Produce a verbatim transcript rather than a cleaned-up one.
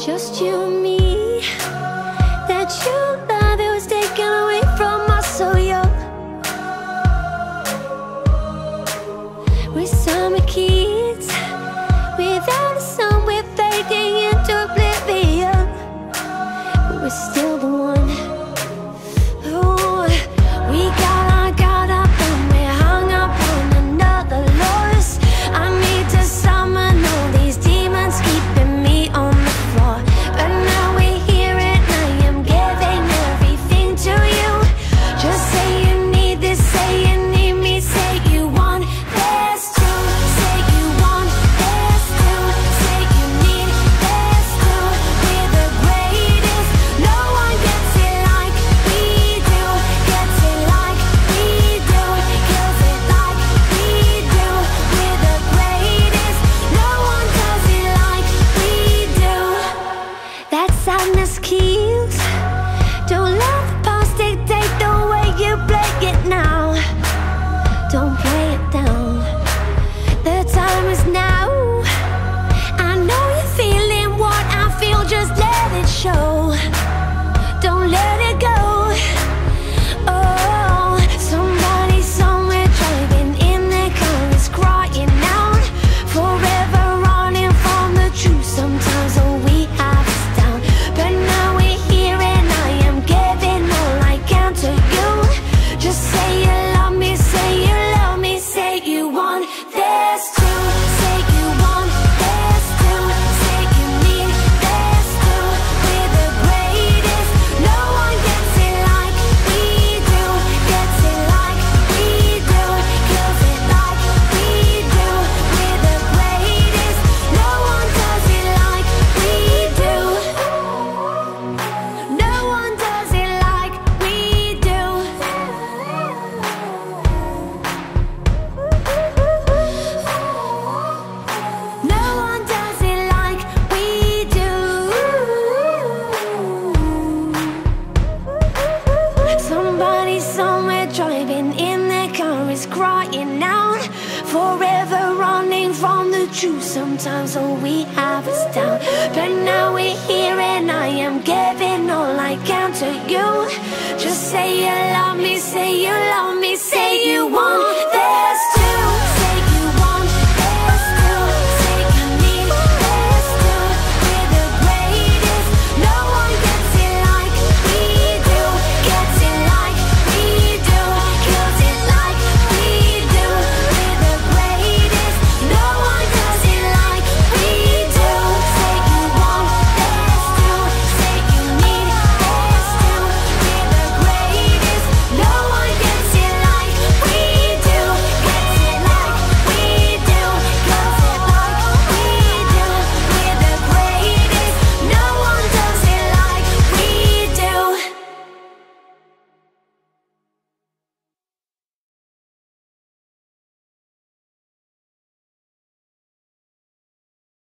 just you and me. That you love, it was taken away from us so young. We're summer kids, without a sun, we're fading into oblivion. But we're still the one. Ooh, we got our guard up and we're hung up on another loss. I need to summon all these demons keeping me on the floor. But now we're here and I am giving everything to you. Just say you need this, say you need me, say you want this too. Say you want this too, say you need this too. We're the greatest, no one gets it like we do. Gets it like we do, kills it like we do. We're the greatest, no one does it like we do. That sadness kills. Don't let the past dictate the way you play it now. Don't play it down. The time is now. I know you're feeling what I feel, just let it show. Don't let it go. Oh, somebody somewhere driving in their car is crying out, forever running from the truth. Sometimes all we have is down. But now we're here and I am giving all I can to you. Just say you love me, say you love me, say you want this too. Say you want this too, say you need this too. We're the greatest, no one gets it like we do. Gets it like we do, kills it like we do. We're the greatest, no one does it like we do. No one does it like we do. No one does it like we do. Somebody somewhere driving in their car is crying out, forever running from the truth. Sometimes all we have is down. But now we're here and I am giving all I can to you. Just say you love me, say you love me, say you want